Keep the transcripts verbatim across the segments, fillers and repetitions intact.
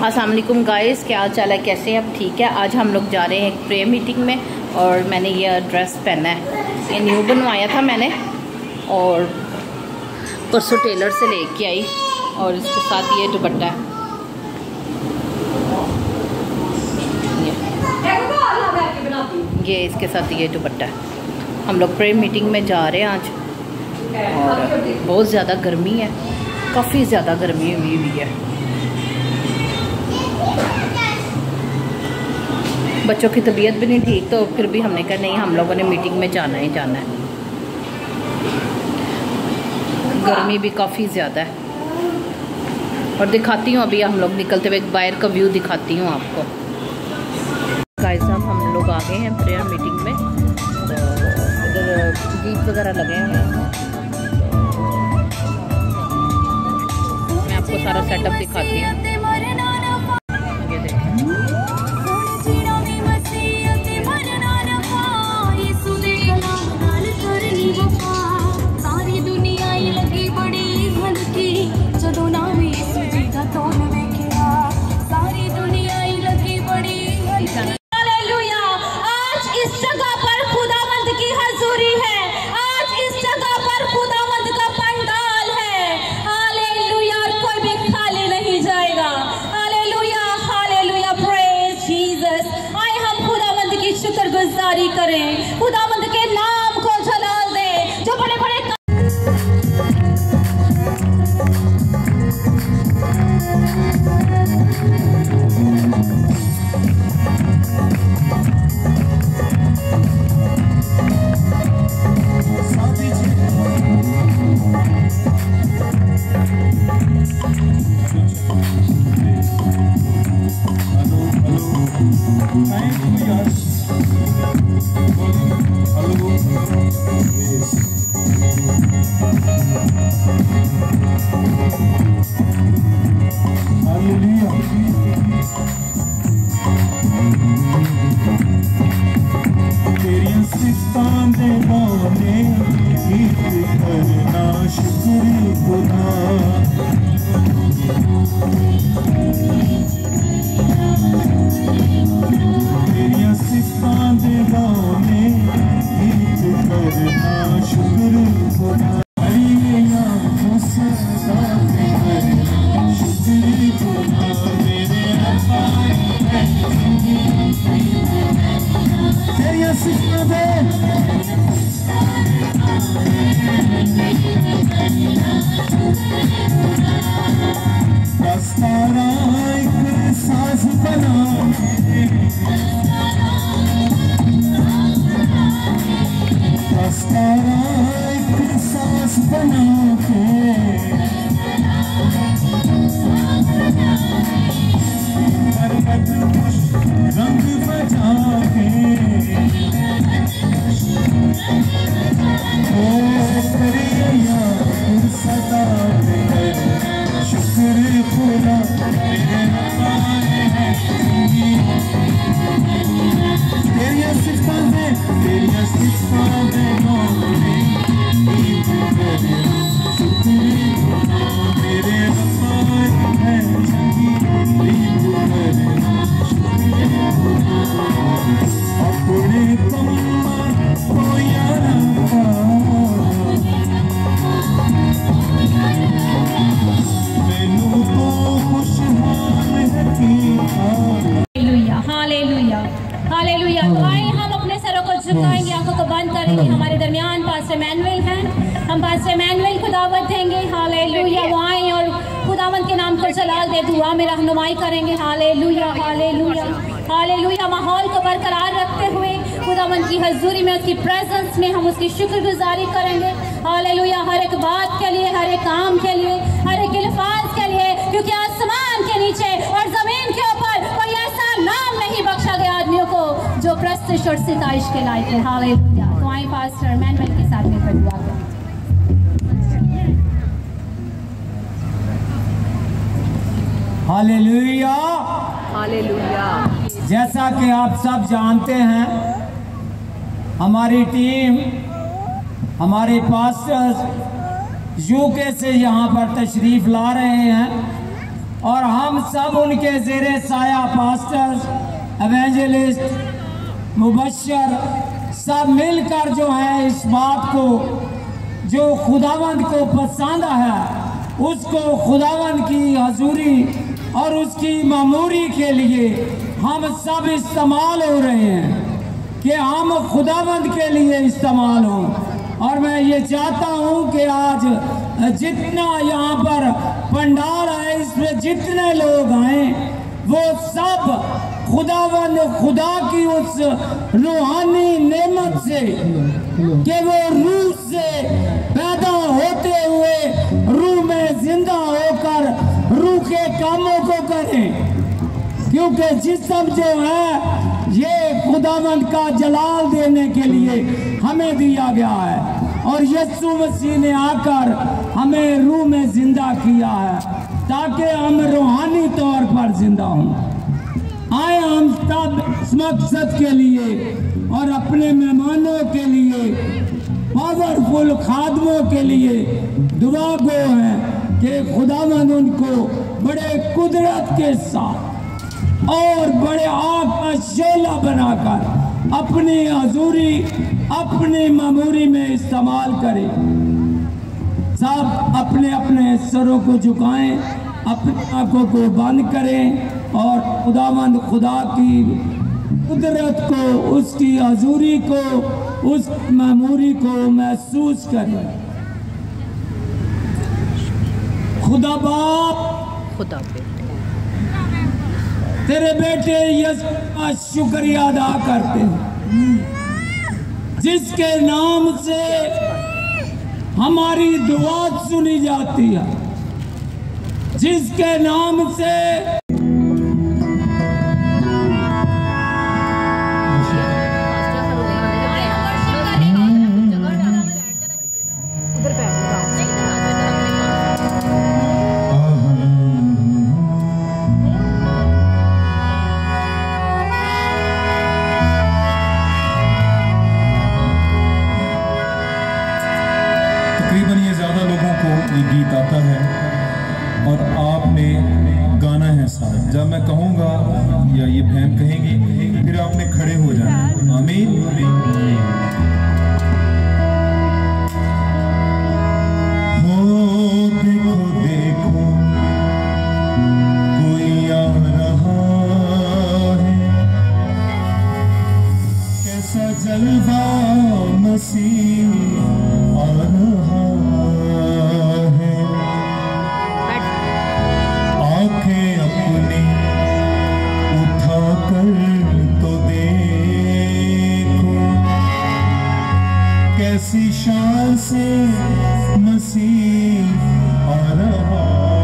अस्सलाम वालेकुम गाइस, क्या हाल चाल है, कैसे हैं आप? ठीक है। आज हम लोग जा रहे हैं एक प्रेयर मीटिंग में और मैंने ये ड्रेस पहना है। ये न्यू बनवाया था मैंने और परसों टेलर से लेके आई और इसके साथ ये दुपट्टा है। ये इसके साथ ये दुपट्टा है। हम लोग प्रेयर मीटिंग में जा रहे हैं आज और बहुत ज़्यादा गर्मी है, काफ़ी ज़्यादा गर्मी हुई हुई है। बच्चों की तबीयत भी नहीं ठीक, तो फिर भी हमने कहा नहीं, हम लोगों ने मीटिंग में जाना ही जाना है। गर्मी भी काफ़ी ज़्यादा है। और दिखाती हूँ अभी हम लोग निकलते हुए बाहर का व्यू दिखाती हूँ आपको। गाइस साहब हम लोग आ गए हैं प्रेयर मीटिंग में, तो इधर गीत वगैरह लगे हुए हैं। मैं आपको सारा सेटअप दिखाती हूँ। गुजारी करें, खुदावंद के नाम को जलाल दें। जो बड़े बड़े हमारे दरमियान पास्टर मैनुअल हैं। हम पास्टर मैनुअल को दावत देंगे। हालेलुया। वो आएं और खुदावंद के नाम को जलाल दे, दुआ में रहनुमाई करेंगे। Hallelujah, hallelujah, hallelujah. माहौल को बरकरार रखते हुए खुदावंद की हजूरी में, उसकी प्रेजेंस में हम उसकी शुक्रगुजारी करेंगे। हालेलुया। हर एक बात के लिए, हर एक काम के लिए, हर एक अल्फाज के लिए, क्योंकि आसमान के नीचे और जमीन के ऊपर कोई ऐसा नाम नहीं बख्शा गया आदमियों को जो प्रस्तिश और सिताइश के लायक है। हालेलुया। तो आए पास्टर मैनुअल के साथ में दुआ करें। Hallelujah, hallelujah. जैसा कि आप सब जानते हैं, हमारी टीम, हमारे पास्टर्स यूके से यहाँ पर तशरीफ़ ला रहे हैं और हम सब उनके ज़ेरे साया पास्टर्स, एवेंजलिस्ट, मुबश्शिर सब मिलकर जो है इस बात को जो खुदावंद को पसंद है उसको खुदावंद की हजूरी और उसकी मामूरी के लिए हम सब इस्तेमाल हो रहे हैं कि हम खुदावंद के लिए इस्तेमाल हों। और मैं ये चाहता हूँ कि आज जितना यहाँ पर पंडाल है इसमें जितने लोग आए वो सब खुदावंद खुदा की उस रूहानी नेमत से कि वो रूह से पैदा होते हुए रूह में जिंदा होकर रूह के कामों को करें, क्योंकि जिस्म जो है ये खुदावंद का जलाल देने के लिए हमें दिया गया है और यीशु मसीह ने आकर हमें रूह में जिंदा किया है ताकि हम रूहानी तौर पर जिंदा हों। आए हम सब इस मकसद के लिए और अपने मेहमानों के लिए, पावरफुल खादमों के लिए दुआ गो हैं कि खुदावंद उनको बड़े कुदरत के साथ और बड़े आग का शोला बनाकर अपनी हजूरी अपनी मामूरी में इस्तेमाल करें। सब अपने अपने सरों को झुकाएं, अपनी आंखों को बंद करें और खुदावंद खुदा की कुदरत को, उसकी हजूरी को, उस मामूरी को महसूस करें। खुदा बाप, खुदा बेटे, तेरे बेटे यीशु का शुक्रिया अदा करते हैं जिसके नाम से हमारी दुआ सुनी जाती है, जिसके नाम से गीत आता है और आपने गाना है साथ। जब मैं कहूँगा या ये बहन कहेंगी फिर आपने खड़े हो जाना। आमीन। हो देखो देखो कोई आ रहा है, कैसा जलवा मसीह आ रहा है। आंखें अपनी उठा कर तो देखो, कैसी शान से मसीह आ रहा।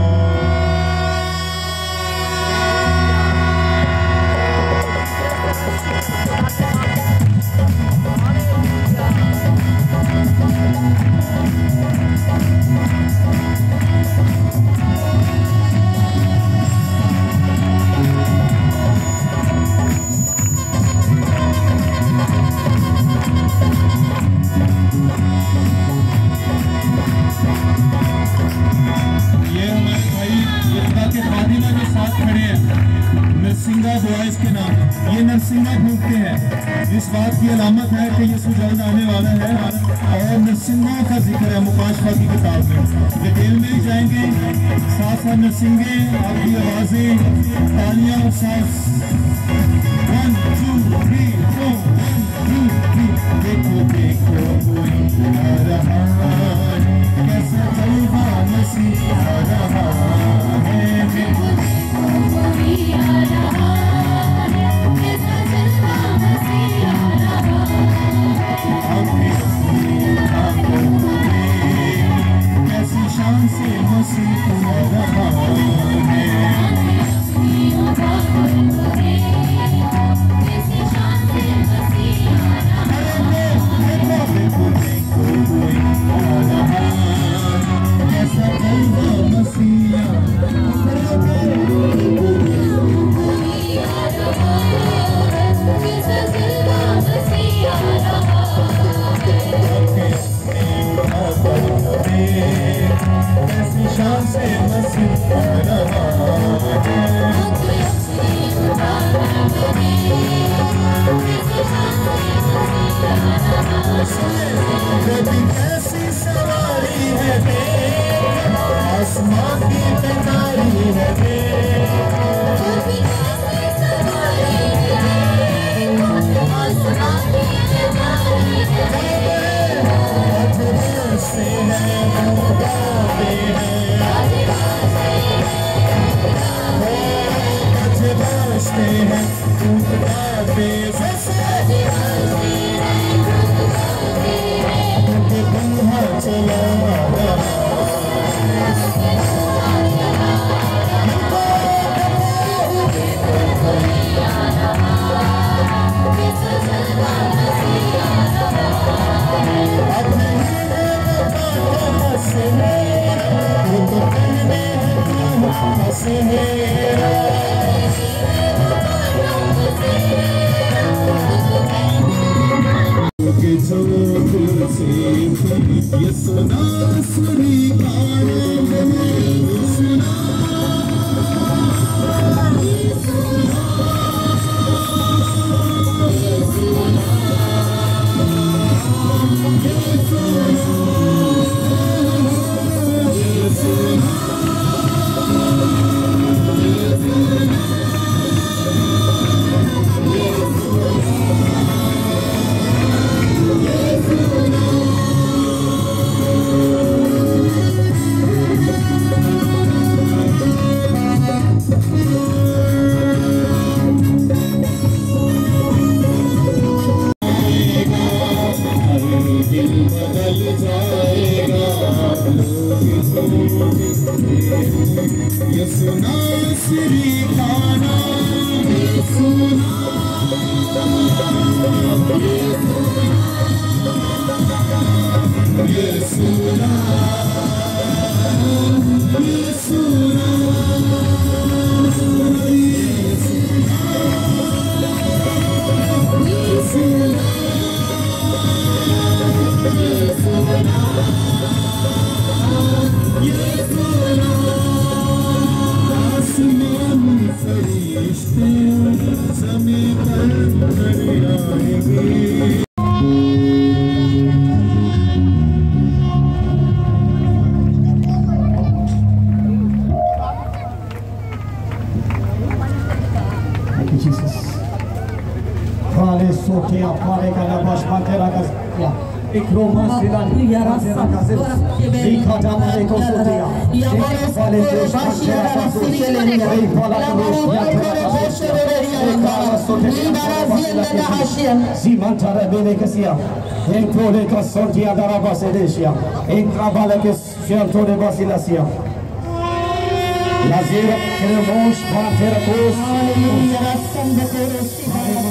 बॉयज के नाम ये नरसिंगा फूकते हैं। इस बात की अलामत है कि यीशु जल्द आने वाला है और नरसिंगा का जिक्र है मुकाशफा की किताब में। डिटेल में ही जाएंगे, साथ साथ नरसिंगे आपकी आवाजें तालियां और सांस। One two three four, one two three. देखो देखो कोई आ रहा है, कैसा जलवा मसीह आ रहा है। देखो कोई आ रहा है, कैसा जलवा मसीह आ रहा है। कैसी शान से मसीह आ रहा है। देखो देखो कोई आ रहा है, कैसा जलवा मसीह शान से मसीह आ रहा है। कभी कैसी सवारी है देख, आसमां की तैयारी है देख, कभी कैसी सवारी है देख, आसमां की तैयारी है देख, अजगर से है गाते हैं, बजते हैं टूट गाते बंधा चला ये सुना सुनी Sortia dalla Basedesia, entra vale che scianto de Basilasia. La zero che ne mos pantera cos. Alleluia, rassanda corosi.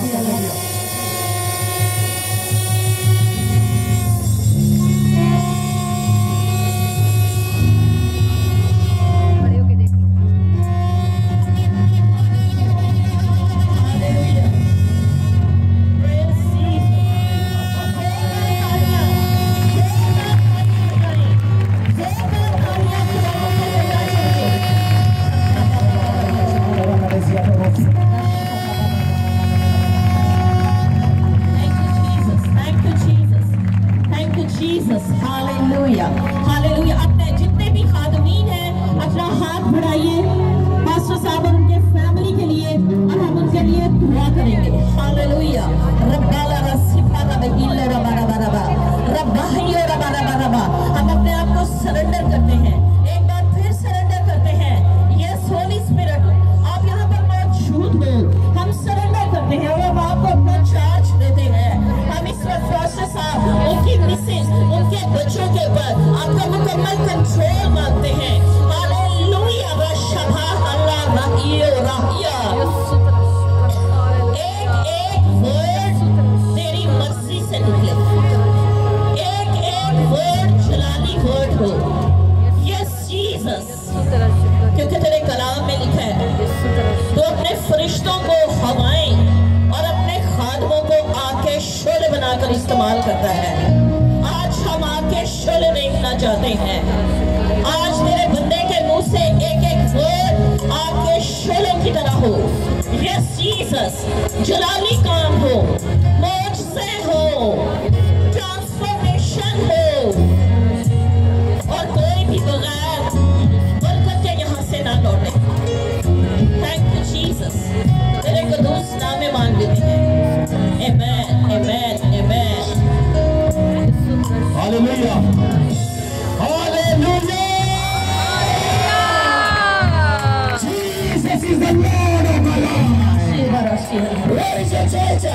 इस्तेमाल करता है। आज हम आपके शोले देखना चाहते हैं। आज मेरे बंदे के मुंह से एक एक वर्ड आपके शोले की तरह हो। यस जीसस, जलाली काम हो, मौज से हो,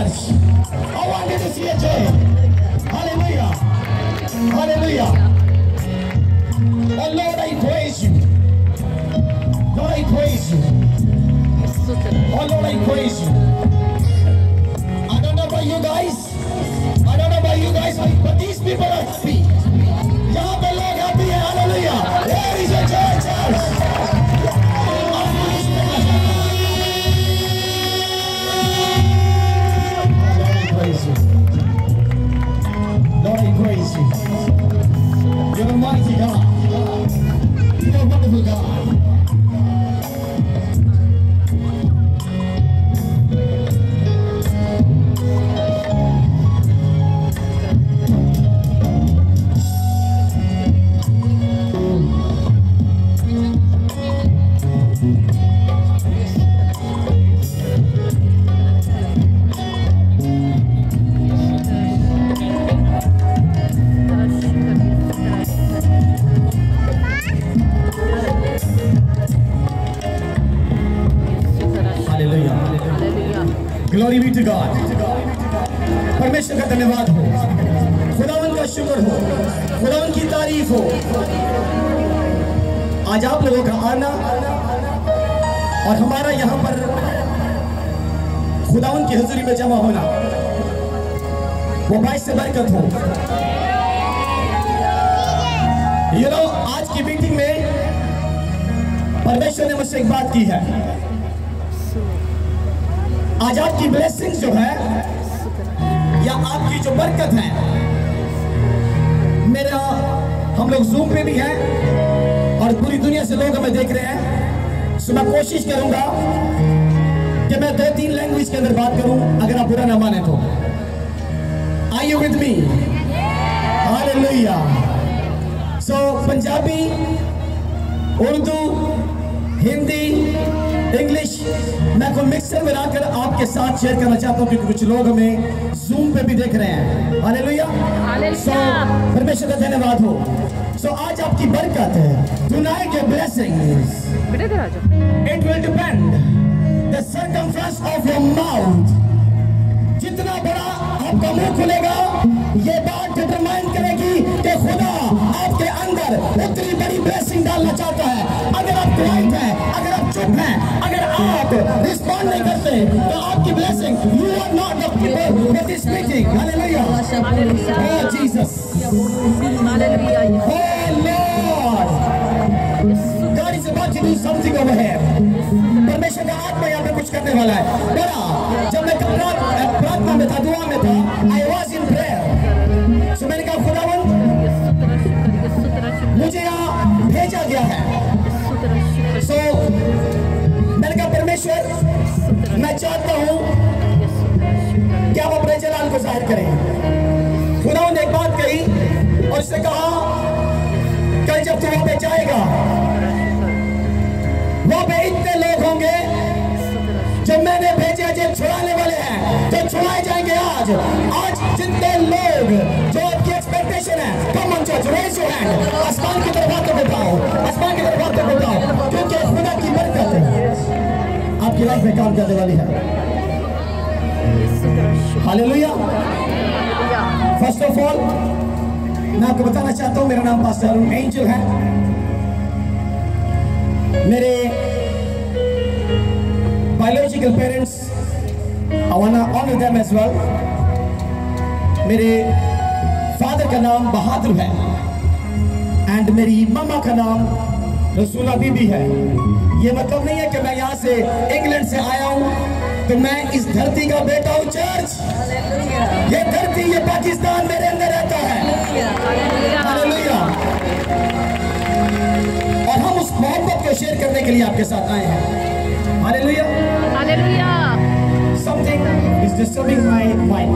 church. I want you to see a church. Hallelujah. Hallelujah. Oh Lord, I praise you. Lord, I praise you. Oh Lord, I praise you. I don't know about you guys. I don't know about you guys, but these people are happy. यहाँ पे लोग happy हैं. Hallelujah. There is a church. Lord, I praise you. You're a mighty God. You're a wonderful God. Glory be to God. परमेश्वर का धन्यवाद हो, खुदावन का शुक्र हो, खुदावन की तारीफ हो। आज आप लोगों का आना और हमारा यहाँ पर खुदावन की हुजूरी में जमा होना वो बाइस से बरकत हो। You know, आज की मीटिंग में परमेश्वर ने मुझसे एक बात की है। आज आपकी ब्लेसिंग्स जो है या आपकी जो बरकत है, मेरा हम लोग जूम पे भी हैं और पूरी दुनिया से लोग हमें देख रहे हैं। सो मैं कोशिश करूंगा कि मैं दो तीन लैंग्वेज के अंदर बात करूं, अगर आप बुरा ना माने तो। Are you with me? Hallelujah. So Punjabi, Urdu, Hindi, English मैं कोई मिक्सर में लाकर आपके साथ शेयर करना चाहता हूँ, क्योंकि कुछ लोग हमें जूम पे भी देख रहे हैं। हालेलुया। सो परमेश्वर का धन्यवाद हो। सो so, आज आपकी बरकत है। Tonight your blessings. It will depend the circumference of your mouth. जितना बड़ा आपका मुंह खुलेगा, ये बात डिटरमाइन करेगी कि खुदा आपके अंदर उतनी बड़ी ब्लेसिंग डालना चाहता है। अगर आप क्वाइट हैं, अगर आप चुप हैं, अगर आप रिस्पॉन्ड नहीं करते, तो आपकी blessing, you are not the people that is speaking. Hallelujah. Oh Jesus. Hallelujah. Oh Lord. God is about to do something over here. परमेश्वर का आत्मा यहाँ पे कुछ करने वाला है। बड़ा जब मैं प्रार्थना में था, दुआ में था, I was in prayer. So मैंने कहा खुदावन मुझे यहाँ भेजा गया है। So मैंने कहा परमेश्वर मैं चाहता हूँ कि आप अपने जलाल को जाहिर करें। खुदावन ने एक बात कही और उसने कहा कल जब तू वहाँ पे जाएगा, वहाँ पे इतने लोग होंगे जो मैंने भेजे जो छुड़ाने वाले हैं, जो छुड़ाए जाएंगे। आज आज जितने लोग जो आपकी एक्सपेक्टेशन है, come on church, raise your hand. आसमान की तरफ हाथ उठाओ, आसमान की तरफ हाथ उठाओ, क्योंकि खुदा की बरकत आपकी लाइफ में काम करने वाली है। हालेलुया। फर्स्ट ऑफ ऑल मैं आपको बताना चाहता हूँ, मेरा नाम पास्टर अरुण एंजल है। मेरे biological parents, I wanna honor them as well. मेरे फादर का नाम बहादुर है एंड मेरी मम्मा का नाम रसूला बीबी है। ये मतलब नहीं है कि मैं यहाँ से इंग्लैंड से आया हूँ तो मैं इस धरती का बेटा हूँ। चर्च, ये धरती, ये पाकिस्तान मेरे अंदर रहता है। हालेलुया। और हम उस मोहब्बत को शेयर करने के लिए आपके साथ आए हैं। Hallelujah. Hallelujah. Something is disturbing my mind.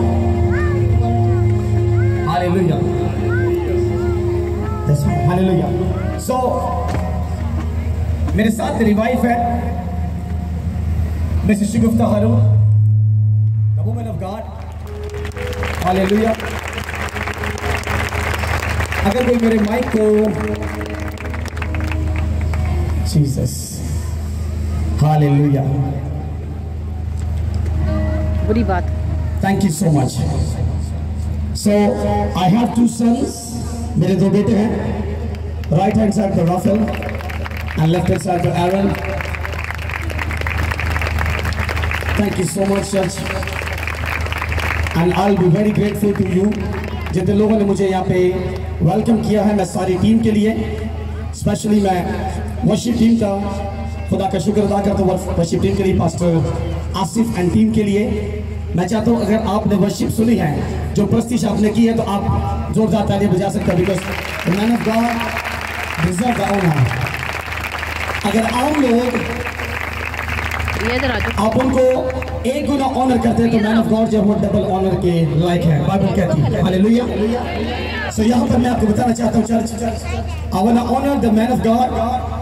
Hallelujah. That's right. Hallelujah. So, मेरे साथ मेरी वाइफ है, Mrs Shagufta Haroon, the woman of God. Hallelujah. अगर कोई मेरे माइक को, Jesus. Hallelujah. बुरी बात। Thank you so much. So I have two sons. मेरे दो बेटे हैं. Right hand side for Rafael and left hand side for Aaron. Thank you so much, church. And I'll be very grateful to you. जितने लोगों ने मुझे यहाँ पे वेलकम किया है, मैं सारी टीम के लिए, स्पेशली मैं वर्शिप टीम का खुदा का शुक्र अदा करता हूँ. वर्शिप टीम के लिए पास्टर आसिफ एंड टीम के लिए मैं चाहता हूँ अगर आपने वर्शिप सुनी है, जो प्रस्तिश आपने की है, तो आप जोरदार तालियां बजा सकते हैं. Because the man of God deserve the honour. अगर आम लोग आप उनको एक गुना ऑनर करते हैं तो मैन ऑफ गॉड जो वो डबल ऑनर के लायक है. बाइबल कहती है हालेलुया. सो यहाँ पर मैं आपको बताना चाहता हूँ church, I want to honour the man of God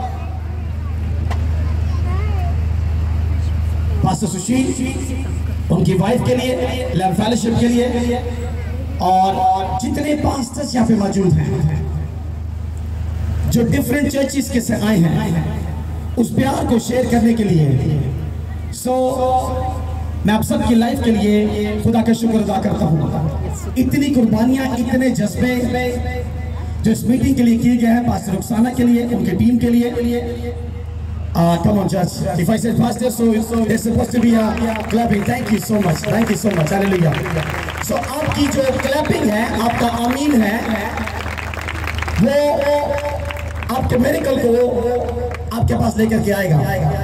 pastor Sushil, उनकी वाइफ के लिए, लैब फेलोशिप के लिए, और जितने पास्टर्स यहाँ पे मौजूद हैं जो डिफरेंट चर्चेस के से आए हैं उस प्यार को शेयर करने के लिए. सो so, मैं आप सबकी लाइफ के लिए खुदा का शुक्र अदा करता हूँ. इतनी कुर्बानियाँ, इतने जज्बे जो इस मीटिंग के लिए किए गए हैं, पास्टर रुखसाना के लिए, उनकी टीम के लिए. Uh, come on, church. If I said pastor, so, so there's supposed to be a clapping. Thank you so much. Thank you so much. Hallelujah. So आपकी जो clapping है, आपका आमीन है, वो आपके मिरेकल को आपके पास लेकर के आएगा.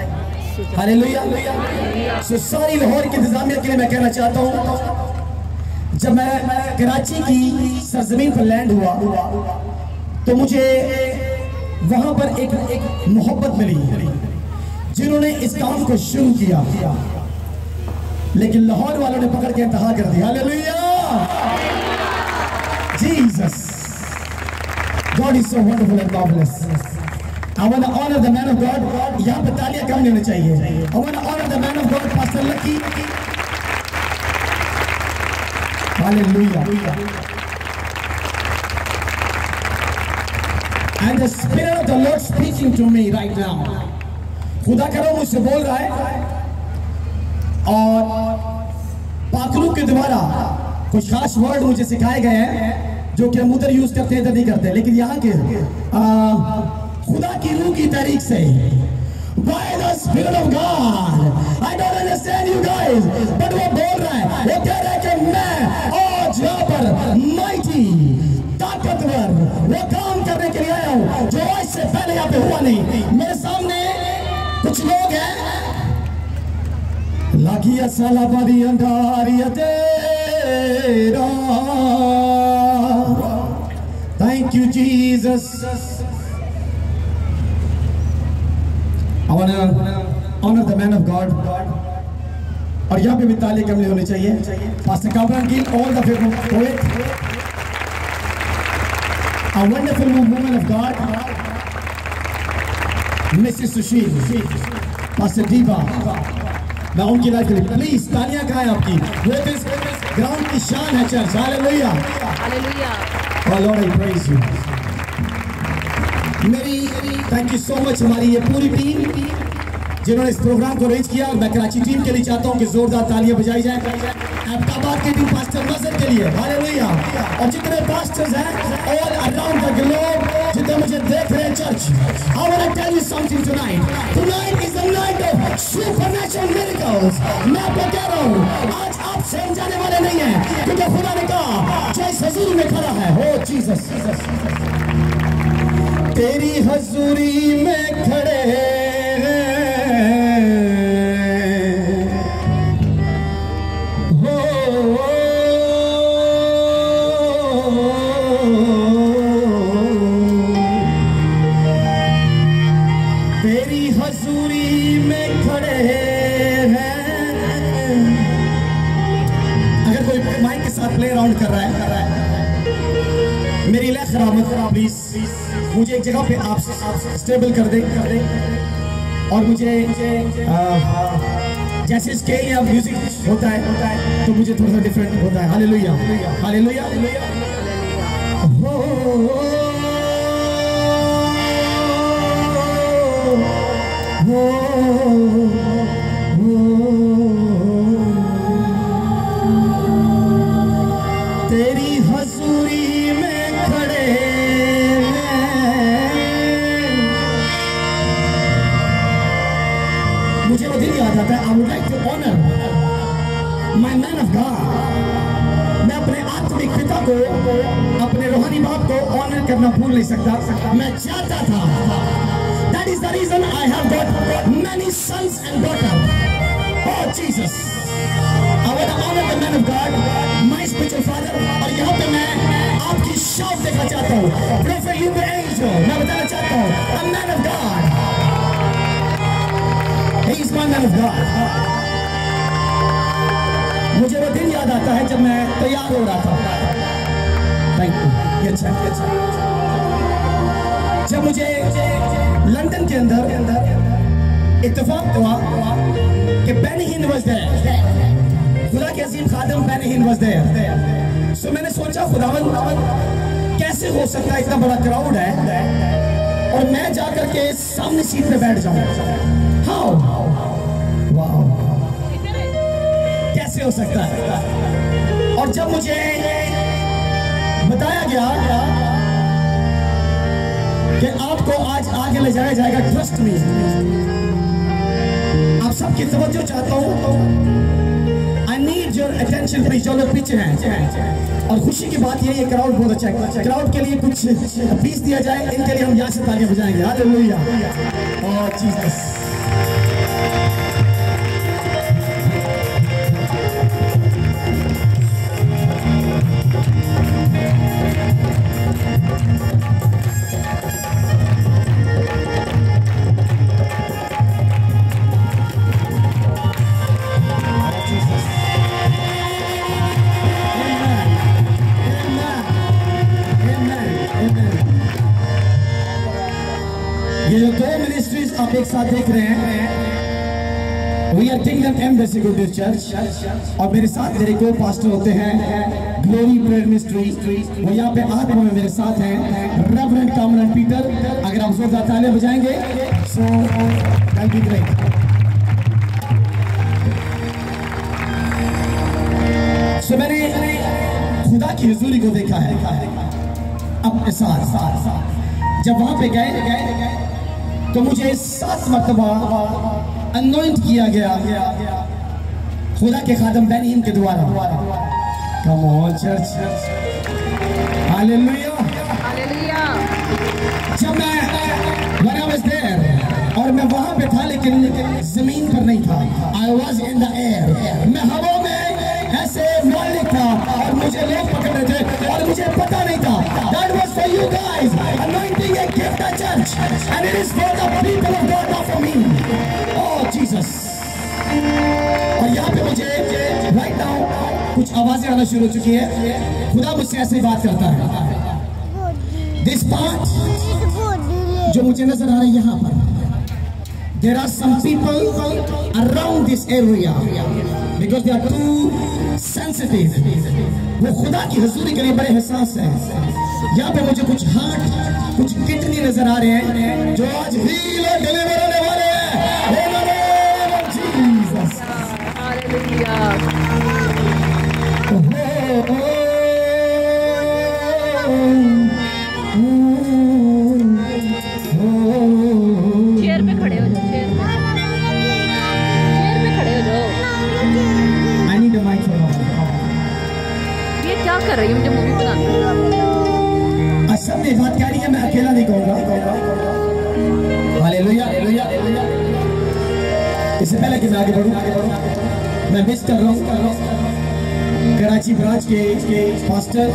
हालेलुया. So सारी लाहौर की इंतजामिया के लिए मैं कहना चाहता हूँ, जब मैं कराची की सरजमीन पर लैंड हुआ तो मुझे वहां पर एक एक मोहब्बत मिली जिन्होंने इस काम को शुरू किया, लेकिन लाहौर वालों ने पकड़ के इंतहा कर दिया. Hallelujah. Jesus, God is so wonderful and marvellous. I want to honour the man of God. यहाँ पे तालियां कम नहीं होनी चाहिए. I want to honour the man of God pastor Lucky. Hallelujah. And the Spirit of the Lord speaking to me right now. खुदा करो मुझसे बोल रहा है, और पाकलू के द्वारा कुछ खास वर्ड मुझे सिखाए गए हैं जो कि हम उधर यूज करते हैं, इधर नहीं करते. लेकिन यहाँ के आ, खुदा की रूह की तारीख से, by the Spirit of God, I don't understand you guys, but वो बोल रहा है, वो कह रहा है कि मैं आज यहाँ पर mighty, ताकतवर वो काम करने के लिए आया हूँ जो आज से पहले यहाँ पे हुआ नहीं. मेरे सामने कुछ लोग हैं, लागिया सालाबादी अंधारिया तेरा. Thank you Jesus. I want to honor the man of God. और यहाँ पे भी ताली कम नहीं होनी चाहिए. पास्टर काबरान की all the poet, a wonderful woman of God, Missus Sushil, Pastor Diva. मैं उनकी लाइफ के लिए प्लीज तालियां कहाँ हैं आपकी? वो इस ग्राउंड की शान है church. Hallelujah. Hallelujah. Oh Lord, I praise you. मेरी थैंक यू सो मच हमारी ये पूरी टीम जिन्होंने इस प्रोग्राम को अरेंज किया. मैं कराची टीम के लिए चाहता हूँ कि जोरदार तालियां बजाई जाए. अहमदाबाद की टीम पास्टर नजर के लिए. हालेलुया. और जितने पास्टर्स हैं ऑल अराउंड द ग्लोब जितने मुझे देख रहे हैं church, I want to tell you something tonight. Tonight is the night of supernatural miracles. मैं आपको कह रहा हूँ आज आप सहम जाने वाले नहीं हैं, क्योंकि खुदा ने कहा जो इस हजूरी में खड़ा है, हो जीसस, तेरी हजूरी में खड़े कर रहा है, कर रहा है। मेरी लय खराब मत करो प्लीज, मुझे एक जगह पे आप, आप स्टेबल कर दे, कर दे। और मुझे आ, जैसे स्केल या म्यूजिक होता है, होता है तो मुझे थोड़ा सा डिफरेंट होता है। Hallelujah, hallelujah, I would like to honor my man of God. मैं अपने आत्मिक पिता को, अपने रूहानी बाप को ऑनर करना भूल नहीं सकता। मैं चाहता था, that is the reason I have got many sons and daughters. Oh Jesus, I want to honor the man of God, my spiritual father. और यहाँ पे मैं आपकी शौक देखना चाहता हूँ, Prophet Luke Angel, मैं बताना चाहता हूँ, a man of God. He is my man of God. मुझे वो दिन याद आता है जब मैं तैयार हो रहा था। थैंक यू, ये अच्छा ये अच्छा। जब मुझे लंदन के अंदर इत्तेफाक हुआ कि बेनी हिन वाज देयर, खुदा के अजीम खादिम बेनी हिन वाज देयर। सो मैंने सोचा खुदावन कैसे हो सकता है, इतना बड़ा क्राउड है और मैं जाकर के सामने सीट पे बैठ जाऊं। हाउ, वाओ, कैसे हो सकता है? और जब मुझे बताया गया कि आपको आज आगे ले जाया जाएगा, ट्रस्ट मी, आप सबकी तवज्जो चाहता हूं। I need your attention please. जो लोग पीछे हैं, और खुशी की बात ये, ये क्राउड बहुत अच्छा है। क्राउड के लिए कुछ फीस दिया जाए, इनके लिए हम यहाँ से तालियां बजाएंगे। Hallelujah, oh Jesus. ये जो दो मिनिस्ट्रीज आप एक साथ देख रहे हैं, we are kingdom embassy good church, और मेरे साथ मेरे को पास्टर होते हैं ग्लोरी प्रेयर मिनिस्ट्री, वो यहाँ पे आत्मा में मेरे साथ हैं रेवरेंड कामरन पीटर। अगर आप जोरदार तालियां बजाएंगे so that be great. So मैंने खुदा की हुजूरी को देखा है अपने साथ। जब वहां पे गए गए तो मुझे सात मरतबा अनॉइंट किया गया खुदा के खादम बेनी हिन के द्वारा। Come on church, hallelujah, hallelujah. जब मैं when I was there, और मैं वहां पे था लेकिन जमीन पर नहीं था, I was in the air, मैं हवा में ऐसे मालिक था और मुझे लोग पकड़ रहे थे और मुझे पता नहीं था। That was for you guys, anointing a gift at church, and it is for the people of God, not for me. Oh Jesus. और यहाँ पे मुझे right now कुछ आवाजें आना शुरू हो चुकी है। खुदा मुझसे ऐसे बात करता है। This part जो मुझे नजर आ रही है यहाँ पर, there are some people around this area because they are too sensitive. वो खुदा की हुजूरी के लिए बड़े हिसास हैं। यहाँ पे मुझे कुछ हार्ट, कुछ किडनी नजर आ रहे हैं जो आज हील और डिलीवर होने वाले हैं। In the name of Jesus. Chair पे खड़े हो जाओ, चेयर पे चेयर पे खड़े हो जाओ। I need a mic for now. ये क्या कर रही है? मुझे मूवी बनानी है। अच्छा, मैं बात कह रही है, मैं अकेला नहीं कहूँगा। Hallelujah, hallelujah. इससे पहले कि मैं आगे बढ़ूँ, मैं मिस कर रहा हूँ कराची ब्रांच के के पास्टर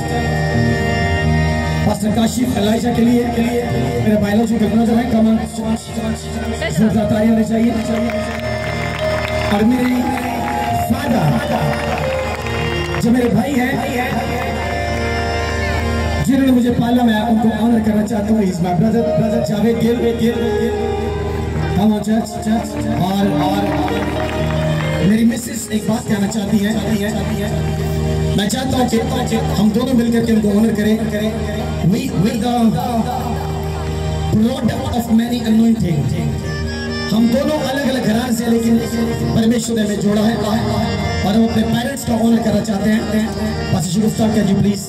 पास्टर काशिफ एलाइजा के लिए के लिए मेरे बायोलॉजिकल ब्रदर हैं, कमल तारीफ होनी चाहिए। और मेरे फादर जो मेरे भाई हैं जिन्होंने मुझे पाला, मैं उनको ऑनर करना चाहता हूँ। Is my brother brother Javed Gill Gill come on church church. और और मेरी मिसेस एक बात कहना चाहती है, मैं चाहता हूँ कि हम दोनों मिलकर के उनको ऑनर करें करें We with the product of many anointing. हम दोनों अलग अलग घराने से, लेकिन परमेश्वर ने हमें जोड़ा है और हम अपने पेरेंट्स का ऑनर करना चाहते हैं। बस शुरुआत कर जी please.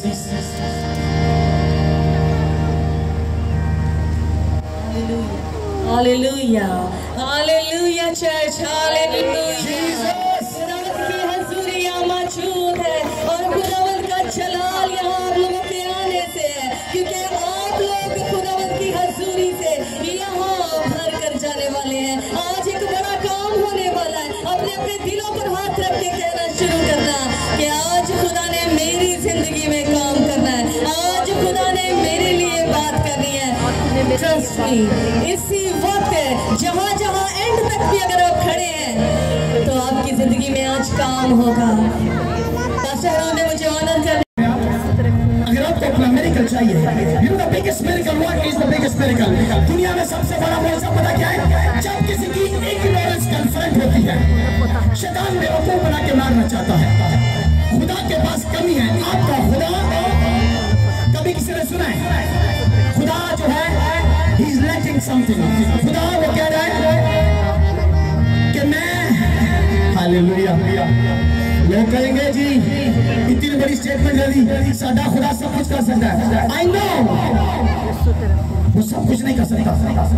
Hallelujah. Hallelujah church. Hallelujah. खुदावंत की हजूरी यहाँ मौजूद है और खुदावंत का जलाल यहाँ आप लोगों के आने से है, क्योंकि आप लोग खुदावंत की हजूरी से यहाँ भर कर जाने वाले हैं। आज एक बड़ा काम होने वाला है। अपने अपने दिलों पर हाथ रख के कहना शुरू करना कि आज खुदा ने मेरी जिंदगी में काम करना है, आज खुदा ने मेरे लिए बात करनी है। Trust me, इसी वक्त जहाँ जहाँ एंड तक भी अगर आप खड़े हैं तो आपकी जिंदगी में आज काम होगा। पास्टर ने मुझे ऑनर कर अगर आपको अपना मिरेकल चाहिए, you know the biggest miracle, what is the biggest miracle? दुनिया में सबसे बड़ा मौजूद पता क्या है? जब किसी की इग्नोरेंस कन्फ्रंट होती है, शैतान बेवकूफ बना के मारना चाहता है। खुदा के पास कमी है। आपका खुदा, कभी किसी ने सुना है खुदा जो है he is lacking something? खुदा वो कह रहा है कि मैं, हालेलुया, लोग कहेंगे जी इतनी बड़ी स्टेटमेंट दी, साडा खुदा सब कुछ कर सकता है। आई नो वो सब कुछ नहीं कर सकता।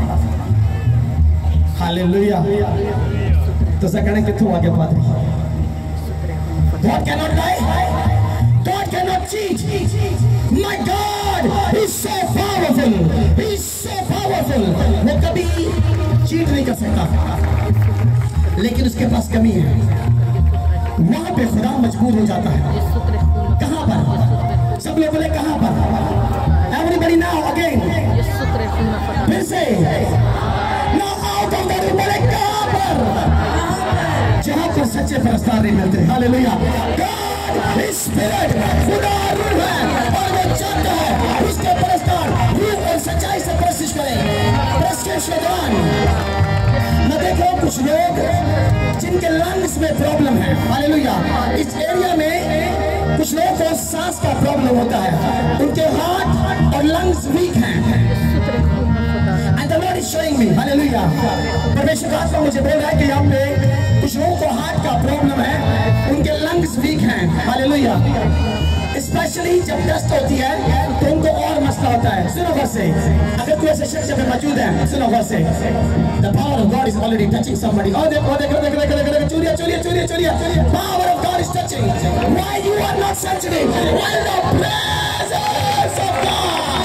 हालेलुया। तो सकने कितों आगे पादरी? God cannot lie, God cannot cheat. My God is so powerful, He is so powerful. वो कभी चीट नहीं कर सकता, लेकिन उसके पास कमी है। वहां पे खुदा मजबूर हो जाता है। कहां पर? सब लोग बोले कहां पर? Everybody now again. फिर से now out of the room, बोले कहां पर? जहां पर सच्चे परस्तार नहीं मिलते। हालेलुया। God is spirit, खुदा रूह है और वो चाहता है उसके परस्तार रूह और सच्चाई से प्रशिश करें। प्रशिक्षण मैं देख रहा हूं कुछ लोग जिनके लंग्स में प्रॉब्लम है। हालेलुया। इस एरिया में कुछ लोगों को सांस का प्रॉब्लम होता है, उनके हार्ट और लंग्स वीक हैं। And the Lord is showing me, hallelujah. परमेश्वर आत्मा मुझे बोल रहा है कि यहाँ पे कुछ लोगों को हार्ट का प्रॉब्लम है, उनके लंग्स वीक हैं। हालेलुया। स्पेशली जब डस्ट होती है तो उनको और मसला होता है। सुनो घर से, अगर कोई ऐसे शख्स पे मौजूद है, सुनो घर से, the power of God is already touching somebody. Oh देखो देखो देखो देखो देखो Churia Churia Churia Churia, power of God is touching. Why you are not sensitive? Why the presence of God?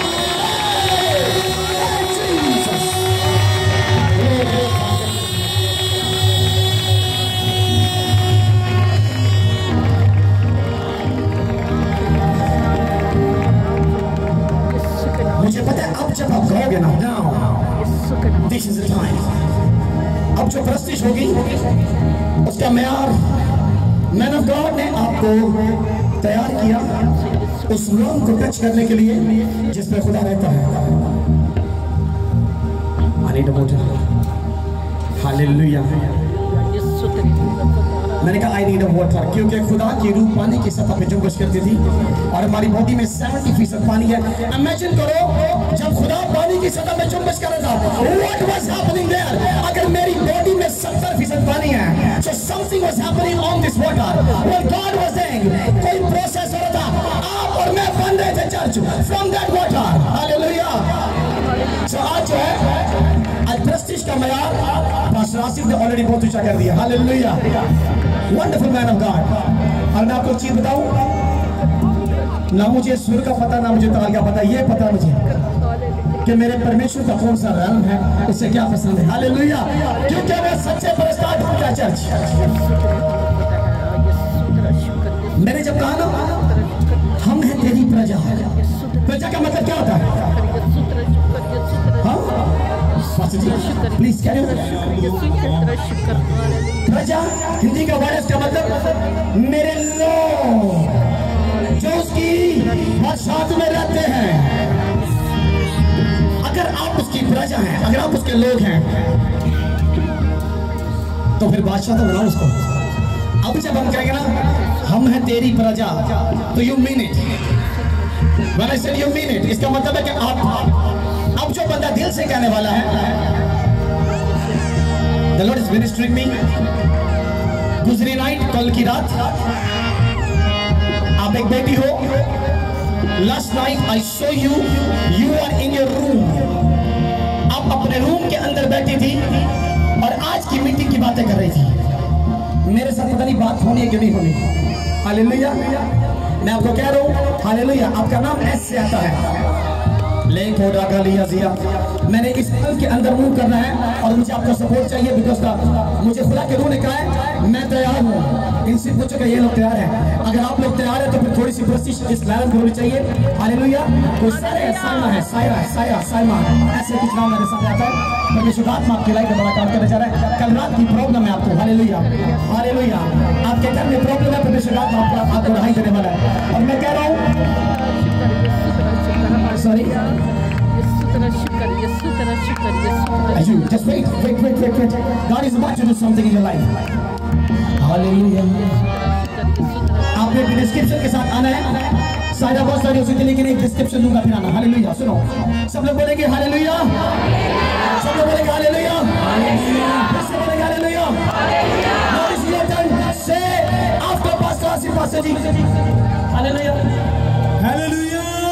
Jesus. मुझे पता है अब जब आप गाओगे ना, now this is the time, अब जो प्रस्तिश होगी उसका म्यार मैन ऑफ गॉड ने आपको तैयार किया उस लोन को टच करने के लिए जिस पे खुदा रहता है। I need a water. Hallelujah. मैंने कहा आई नीड अ वाटर, क्योंकि खुदा की रूह पानी की सतह पे जुम्बश करती थी और हमारी बॉडी में सत्तर फीसद पानी है। इमेजिन करो जब खुदा पानी की सतह पे जुम्बश कर रहा था, व्हाट वाज हैपनिंग देयर? अगर मेरी बॉडी में सत्तर फीसद पानी है, so something was happening on this water. What God was saying, कोई प्रोसेस हो रहा था, आप और मैं बन रहे थे church from that water. Hallelujah. so आज जो है आज प्रेस्टीज का मयार पास्टर आसिफ ने ऑलरेडी बहुत ऊंचा कर दिया। Hallelujah. Wonderful man of God. और मैं आपको एक चीज बताऊं, ना मुझे सुर का पता ना मुझे ताल का पता, ये पता मुझे कि मेरे परमेश्वर का कौन सा रंग है, उससे क्या पसंद है। हालेलुया। क्योंकि वो सच्चे परस्तार ढूंढता चर्च। मैंने जब कहा ना हम हैं तेरी प्रजा, प्रजा का मतलब क्या होता है? हाँ प्लीज कैरी ऑन। प्रजा हिंदी का वर्ड इसका मतलब मेरे लोग जो उसकी साथ में रहते हैं। अगर आप उसकी प्रजा हैं, अगर आप उसके लोग हैं, तो फिर बादशाह तो बनाओ उसको। अब जब हम कहेंगे ना हम हैं तेरी प्रजा, तो you mean it. When I said you mean it, इसका मतलब है कि आप अब जो बंदा दिल से कहने वाला है, The Lord is ministering me. गुजरी नाइट, कल की रात आप एक बेटी हो। Last night I saw you, you are in your room. आप अपने रूम के अंदर बैठे बैठी थी और आज की मीटिंग की बातें कर रही थी। मेरे साथ पता नहीं बात होनी है कि नहीं होनी। हालेलुया। मैं आपको कह रहा हूँ हालेलुया, आपका नाम एस से आता है। मैंने इस पल के अंदर मूव करना है और मुझे आपका सपोर्ट चाहिए, बिकॉज का मुझे खुदा के रूह ने कहा है मैं तैयार हूँ। इनसे पूछो कि ये लोग तैयार हैं। अगर आप लोग तैयार हैं तो फिर थोड़ी सी प्रस्टिश इस लाइन को होनी चाहिए। हालेलुया। कोई सारे साइमा है, सायरा है, साया साइमा, ऐसे कुछ नाम मेरे सामने आता है। परमेश्वर आत्मा आपकी लाइफ में बड़ा काम करने जा रहा है। कल रात की प्रॉब्लम है आपको। Hallelujah hallelujah. आपके घर में प्रॉब्लम है, परमेश्वर आत्मा आपको आपको रहाई देने वाला है। और मैं कह रहा हूँ sorry you just wait wait wait wait wait God is about to do something in your life. Hallelujah. आपने एक डिस्क्रिप्शन के साथ आना है। साइड बहुत सारी उसी लेकिन एक डिस्क्रिप्शन दूंगा फिर आना। हालेलुया। सुनो सब लोग बोलेंगे हालेलुया, सब लोग बोलेंगे हालेलुया, फिर से बोलेंगे hallelujah. Now is your turn. Say after Pastor Asif Pastor ji. Hallelujah. Hallelujah.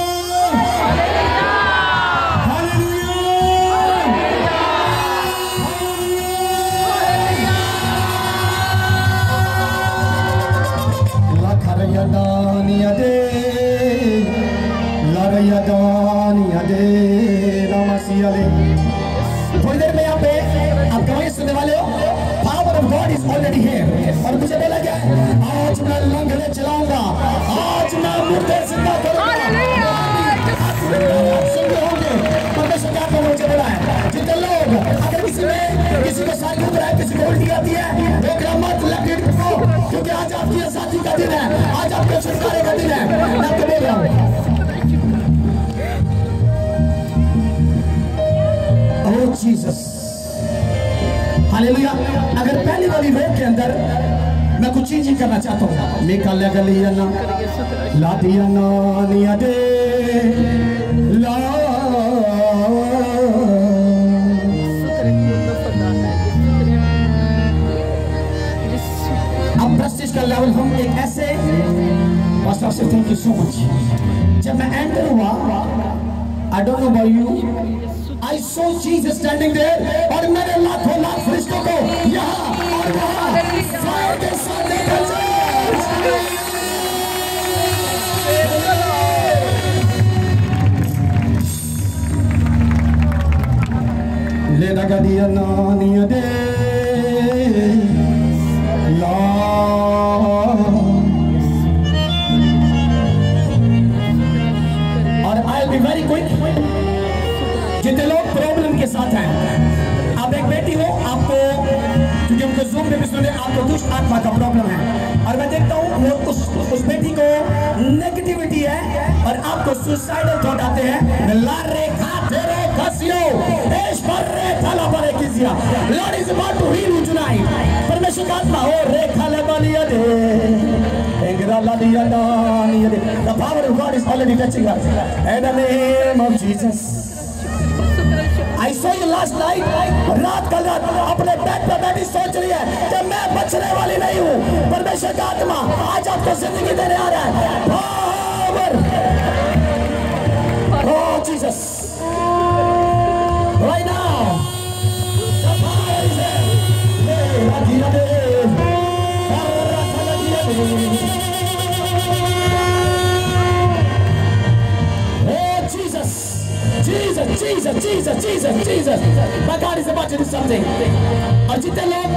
थोड़ी देर में यहाँ पे आप गवाही सुनने वाले हो। Power of God is already here. और मुझे बोला क्या, आज मैं लंगड़े चलाऊंगा, आज मैं मुर्दे जिंदा करूंगा। सुन रहे होंगे परमेश्वर क्या कहना मुझे बोला है। जितने लोग अगर किसी में किसी को साइकिल पर है, किसी को उल्टी आती है, रोकना मत, लपेट को, क्योंकि आज आपकी आजादी का दिन है, आज आपके छुटकारे का दिन है। मैं आपको बोल रहा हूँ Oh Jesus, हालेलुया। अगर पहली वाली रोक के अंदर मैं कुछ चीज करना चाहता हूँ। मैं काल्या गलिया ना लादिया ना निया दे ला। अब प्रेस्टीज का लेवल हम एक ऐसे पास्टर से थैंक यू सो मच। जब मैं एंटर हुआ, I don't know about you, I saw Jesus standing there और मैंने लाखों लाख फरिश्तों को यहाँ और वहाँ फायर के साथ देखा। ले लगा दिया नानिया दे ला। और I'll be very quick। जितने लोग प्रॉब्लम के साथ हैं, आप एक बेटी हो, आपको क्योंकि उनको जूम पे भी सुने, आपको दुष्ट आत्मा का प्रॉब्लम है और मैं देखता हूँ वो उस उस बेटी को नेगेटिविटी है और आपको सुसाइडल थॉट आते हैं। ला रेखा तेरे खसियो एश पर रे थाला पर किसिया। Lord is about to heal you tonight. परमेश्वर का आत्मा हो रेखा लबलिया दे एंगरा लदिया दानिया दे। The power of God is already touching us in the name of Jesus. I saw you last night, रात कल रात अपने बेड पर बैठी सोच रही है कि मैं बचने वाली नहीं हूँ। परमेश्वर का आत्मा आज आपको जिंदगी देने आ रहा है। Power, oh Jesus, right now, the power is oh Jesus. Jesus, Jesus, Jesus, Jesus, Jesus. My God is about to do something. और जितने लोग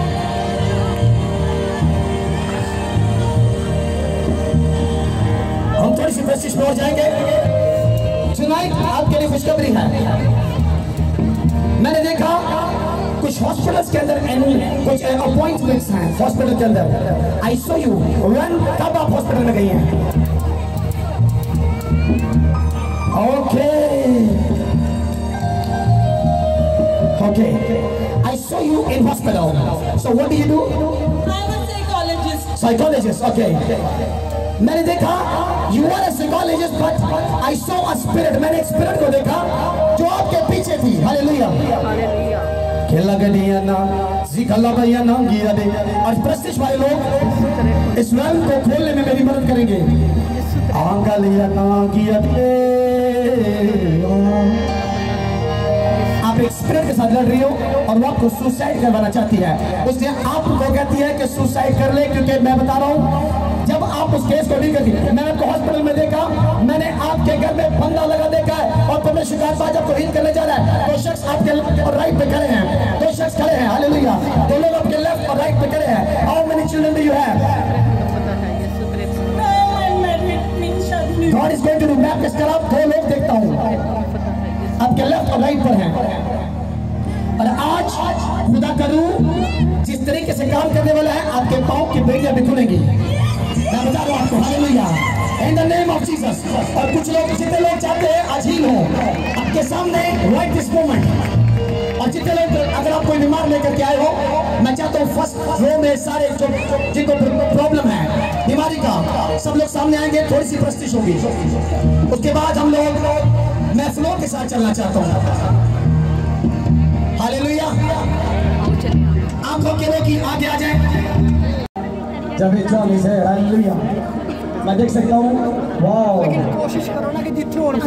हम थोड़ी सी कोशिश में हो जाएंगे। Tonight आपके लिए खुशखबरी है। मैंने देखा कुछ हॉस्पिटल्स के अंदर कुछ अपॉइंटमेंट्स हैं हॉस्पिटल के अंदर। I saw you when कब आप हॉस्पिटल में गई हैं? Okay. Okay. I saw you in hospital. So what do you do? I'm a psychologist. Psychologist. Okay. मैंने देखा you are a psychologist, but I saw a spirit. मैंने एक spirit को देखा जो आपके पीछे थी। Hallelujah. खेला गलिया ना जिकला भैया नाम किया दे। और प्रेस्टीज वाले लोग इस वेल को खोलने में मेरी मदद करेंगे। आंगलिया ना किया दे। आप आप एक स्पिरिट के साथ लड़ रही हो और वो आपको सुसाइड करवाना चाहती है, उसने आपको कहती है कि सुसाइड कर ले, क्योंकि मैं बता रहा हूँ जब आप उस केस को नहीं करती, मैंने आपको हॉस्पिटल में देखा, मैंने आपके घर में फंदा लगा देखा है और तुमने शिकायत बाज आपको हील करने जा रहा है, दो शख्स आपके और राइट पे खड़े हैं, दो शख्स खड़े हैं, हालेलुया, दो लोग आपके लेफ्ट और राइट पे खड़े हैं। How many children do you have? God is going to do. मैं आपके तरफ दो लोग देखता हूँ, आपके लेफ्ट और राइट पर हैं, और आज खुदा करूं जिस तरीके से काम करने वाला है, आपके पांव की बेड़ियां भी खुलेंगी, मैं बता रहा हूं आपको, hallelujah, in the name of Jesus. और कुछ लोग, जितने लोग चाहते हैं आज हील हो, आपके सामने राइट दिस मोमेंट, और जितने लोग, अगर आप कोई बीमार लेकर के आए हो, मैं चाहता हूँ फर्स्ट रो में सारे जो जिनको प्रॉब्लम है बीमारी का, सब लोग सामने आएंगे, थोड़ी सी प्रस्तुति होगी, उसके बाद हम लोग मैं फ्लो के साथ चलना चाहता हूँ, हालेलुया। आंखों के रोकी आगे आ जाए, जब ये चालीस है, हालेलुया, मैं देख सकता हूँ, वाओ, कोशिश करो ना कि जितने और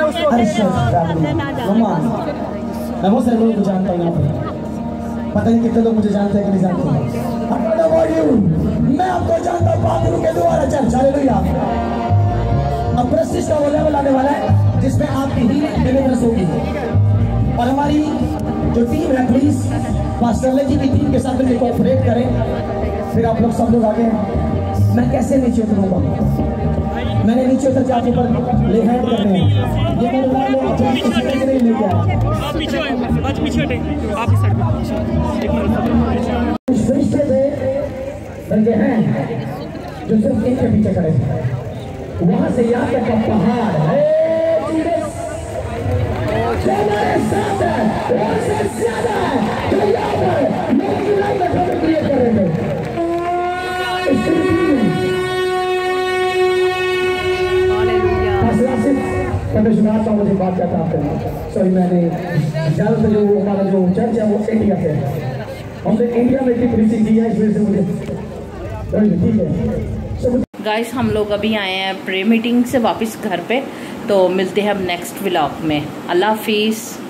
मैं बहुत सारे लोगों को जानता हूँ यहाँ पे, पता नहीं कितने लोग मुझे जानते हैं कि नहीं जानते हैं, मैं आपको जानता हूँ, बाथरूम के द्वारा चल, हालेलुया। अब प्रेस्टीज का वो लेवल आने वाला है जिसमें आपकी हीलिंग डिलीवरेंस होगी, और हमारी जो टीम है, प्लीज पास्टर जी की टीम के साथ में कोऑपरेट करें, फिर आप लोग सब लोग आगे हैं। मैं कैसे नीचे उतरूंगा? मैंने नीचे उतर के आपके ऊपर ले हैंड करने हैं, ये मेरे वाले किसी नहीं लेके आया, आप पीछे आज पीछे हटे, आप इस साइड इस रिश्ते पे बंदे हैं जो सिर्फ इनके पीछे खड़े हैं, वहां से यहाँ तक का पहाड़ है, हमारे साथ है, वहां से ज्यादा है, तो यहाँ पर लोग जुलाई में खबर क्रिएट कर रहे थे। मैं शुरुआत में मुझे बात करता आपको, सॉरी, मैंने ज़्यादातर जो हमारा जो चर्च है वो इंडिया से है, हमने इंडिया में इतनी पुलिस की है, इस वजह से मुझे ठीक है। गाइस, हम लोग अभी आए हैं प्रे मीटिंग से वापस घर पे, तो मिलते हैं अब नेक्स्ट व्लॉग में। अल्लाह हाफिज़।